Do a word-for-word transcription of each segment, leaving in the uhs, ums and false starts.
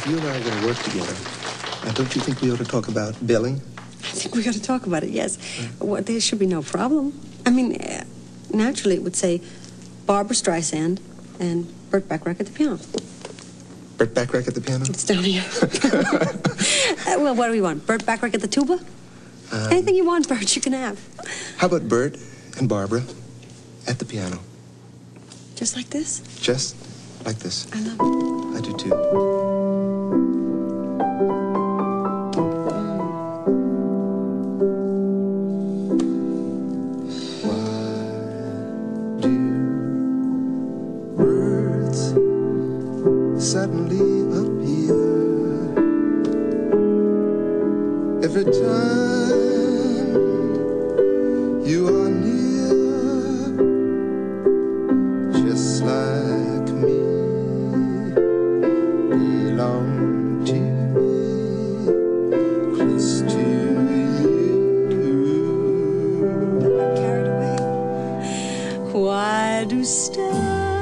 if you and I are going to work together, uh, don't you think we ought to talk about billing? I think we got to talk about it, yes. Mm. Well, there should be no problem. I mean, uh, naturally it would say Barbra Streisand and Burt Bacharach at the piano. Burt Bacharach at the piano? It's down here. uh, well, what do we want? Burt Bacharach at the tuba? Um, Anything you want, Burt, you can have. How about Burt and Barbra at the piano? Just like this? Just like this. I love it. I do too. Suddenly appear every time you are near, just like me, belong to me, close to you. I'm carried away. Why do stars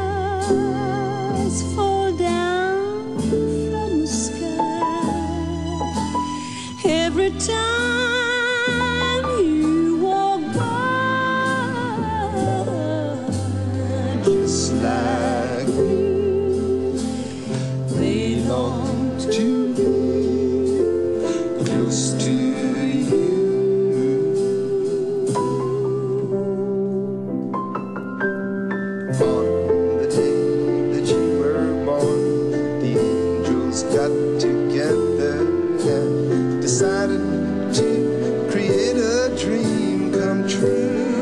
fall down from the sky every time you walk by? Just like me, They belong to me, close to you. On the day that you were born, the angels got together and decided to create a dream come true.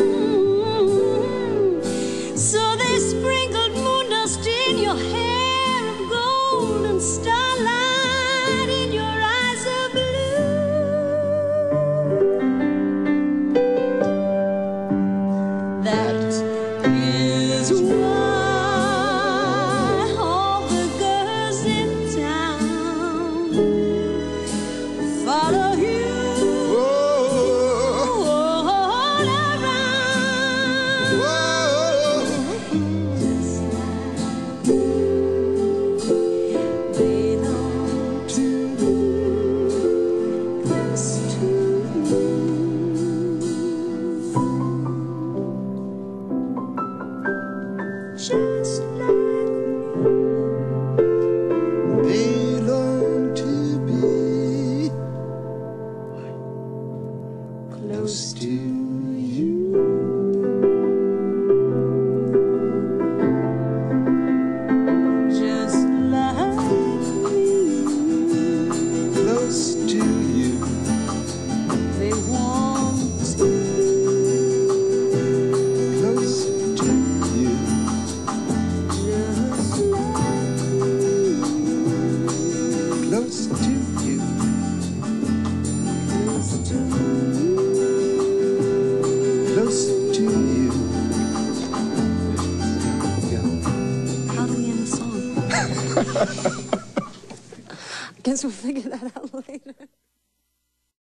So they sprinkled moon dust in your hair of gold and starlight in your eyes of blue. That is why all the girls in town follow you Whoa, all around. whoa. They long to be close to you. Just like They long to be close to you. Just like me, Close to you. they want to Close to you. just like me, Close to you. close to you. Close to you. How do we end the song? I guess we'll figure that out later.